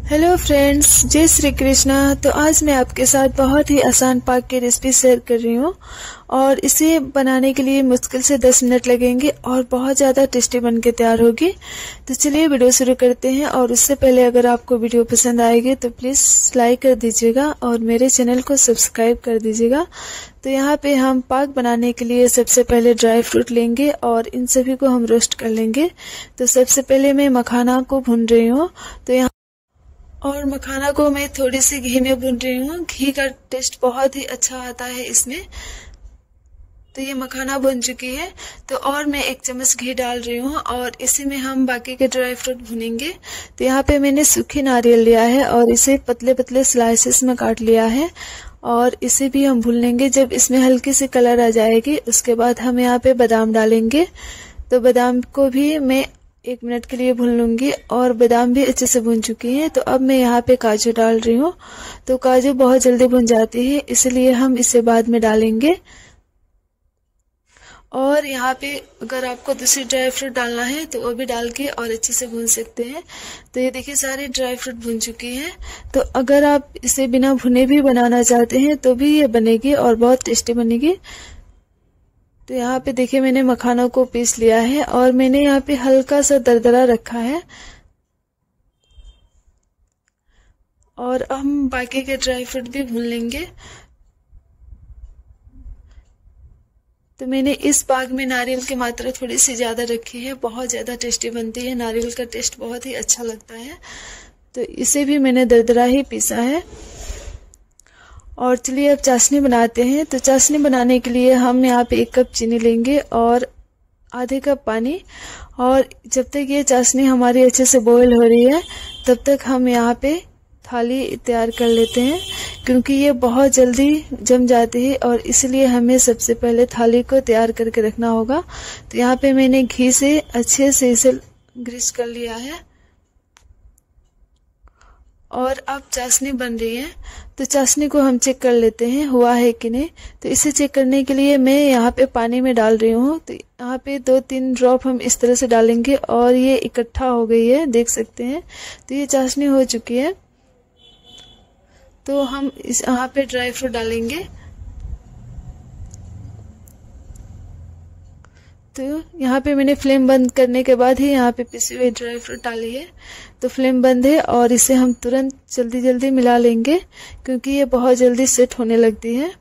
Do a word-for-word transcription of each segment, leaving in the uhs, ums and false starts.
Hello friends, जय श्री कृष्णा। तो आज मैं आपके साथ बहुत ही आसान पाक की रेसिपी शेयर कर रही हूँ और इसे बनाने के लिए मुश्किल से दस मिनट लगेंगे और बहुत ज़्यादा टेस्टी बन के तैयार होगी। तो चलिए वीडियो शुरू करते हैं। और उससे पहले अगर आपको वीडियो पसंद आएगी तो प्लीज़ लाइक कर दीजिएगा और मेरे चैनल को सब्सक्राइब कर दीजिएगा। तो यहाँ पे हम पाक बनाने के लिए सबसे पहले ड्राई फ्रूट लेंगे और इन सभी को हम रोस्ट कर लेंगे। तो सबसे पहले मैं मखाना को भून रही हूँ। तो यहाँ और मखाना को मैं थोड़ी सी घी में भून रही हूँ। घी का टेस्ट बहुत ही अच्छा आता है इसमें। तो ये मखाना भून चुकी है। तो और मैं एक चम्मच घी डाल रही हूँ और इसी में हम बाकी के ड्राई फ्रूट भुनेंगे। तो यहाँ पे मैंने सूखी नारियल लिया है और इसे पतले पतले स्लाइसेस में काट लिया है और इसे भी हम भून लेंगे। जब इसमें हल्की सी कलर आ जाएगी उसके बाद हम यहाँ पे बादाम डालेंगे। तो बादाम को भी मैं एक मिनट के लिए भून लूंगी और बादाम भी अच्छे से भून चुकी हैं। तो अब मैं यहाँ पे काजू डाल रही हूँ। तो काजू बहुत जल्दी भुन जाती है, इसलिए हम इसे बाद में डालेंगे। और यहाँ पे अगर आपको दूसरी ड्राई फ्रूट डालना है तो वो भी डाल के और अच्छे से भून सकते हैं। तो ये देखिए सारे ड्राई फ्रूट भून चुकी हैं। तो अगर आप इसे बिना भुने भी बनाना चाहते हैं तो भी ये बनेगी और बहुत टेस्टी बनेगी। तो यहाँ पे देखिए मैंने मखानों को पीस लिया है और मैंने यहाँ पे हल्का सा दरदरा रखा है। और हम बाकी के ड्राई फ्रूट भी भून लेंगे। तो मैंने इस पाक में नारियल की मात्रा थोड़ी सी ज्यादा रखी है, बहुत ज्यादा टेस्टी बनती है। नारियल का टेस्ट बहुत ही अच्छा लगता है। तो इसे भी मैंने दरदरा ही पीसा है। और चलिए अब चाशनी बनाते हैं। तो चाशनी बनाने के लिए हम यहाँ पे एक कप चीनी लेंगे और आधे कप पानी। और जब तक ये चाशनी हमारी अच्छे से बॉईल हो रही है तब तक हम यहाँ पे थाली तैयार कर लेते हैं, क्योंकि ये बहुत जल्दी जम जाती है और इसलिए हमें सबसे पहले थाली को तैयार करके रखना होगा। तो यहाँ पे मैंने घी से अच्छे से इसे ग्रीस कर लिया है और अब चाशनी बन रही है। तो चाशनी को हम चेक कर लेते हैं हुआ है कि नहीं। तो इसे चेक करने के लिए मैं यहाँ पे पानी में डाल रही हूँ। तो यहाँ पे दो तीन ड्रॉप हम इस तरह से डालेंगे और ये इकट्ठा हो गई है, देख सकते हैं। तो ये चाशनी हो चुकी है। तो हम इस यहाँ पे ड्राई फ्रूट डालेंगे। तो यहाँ पे मैंने फ्लेम बंद करने के बाद ही यहाँ पे पिसी हुई ड्राई फ्रूट डाली है। तो फ्लेम बंद है और इसे हम तुरंत जल्दी जल्दी मिला लेंगे, क्योंकि ये बहुत जल्दी सेट होने लगती है।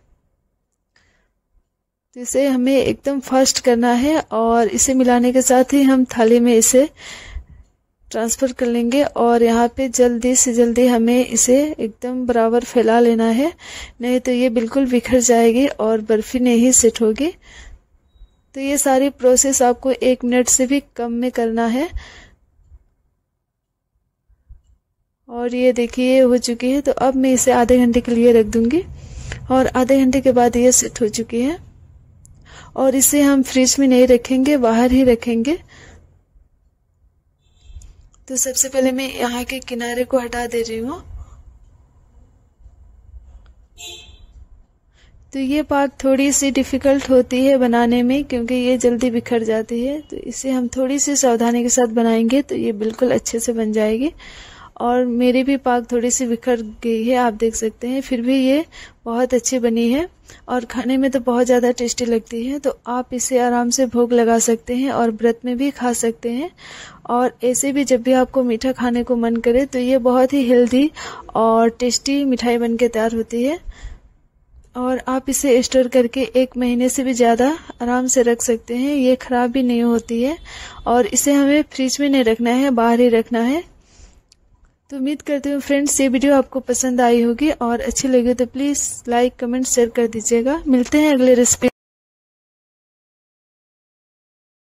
तो इसे हमें एकदम फास्ट करना है और इसे मिलाने के साथ ही हम थाली में इसे ट्रांसफर कर लेंगे। और यहाँ पे जल्दी से जल्दी हमें इसे एकदम बराबर फैला लेना है, नहीं तो ये बिल्कुल बिखर जाएगी और बर्फी नहीं ही सेट होगी। तो ये सारी प्रोसेस आपको एक मिनट से भी कम में करना है। और ये देखिए हो चुकी है। तो अब मैं इसे आधे घंटे के लिए रख दूंगी और आधे घंटे के बाद ये सेट हो चुकी है। और इसे हम फ्रिज में नहीं रखेंगे, बाहर ही रखेंगे। तो सबसे पहले मैं यहाँ के किनारे को हटा दे रही हूँ। तो ये पाक थोड़ी सी डिफिकल्ट होती है बनाने में, क्योंकि ये जल्दी बिखर जाती है। तो इसे हम थोड़ी सी सावधानी के साथ बनाएंगे तो ये बिल्कुल अच्छे से बन जाएगी। और मेरी भी पाक थोड़ी सी बिखर गई है, आप देख सकते हैं, फिर भी ये बहुत अच्छी बनी है और खाने में तो बहुत ज़्यादा टेस्टी लगती है। तो आप इसे आराम से भोग लगा सकते हैं और व्रत में भी खा सकते हैं। और ऐसे भी जब भी आपको मीठा खाने को मन करे तो ये बहुत ही हेल्दी और टेस्टी मिठाई बन के तैयार होती है। और आप इसे स्टोर करके एक महीने से भी ज़्यादा आराम से रख सकते हैं, ये खराब भी नहीं होती है। और इसे हमें फ्रिज में नहीं रखना है, बाहर ही रखना है। तो उम्मीद करती हूँ फ्रेंड्स ये वीडियो आपको पसंद आई होगी और अच्छी लगी तो प्लीज़ लाइक कमेंट शेयर कर दीजिएगा। मिलते हैं अगले रेसिपी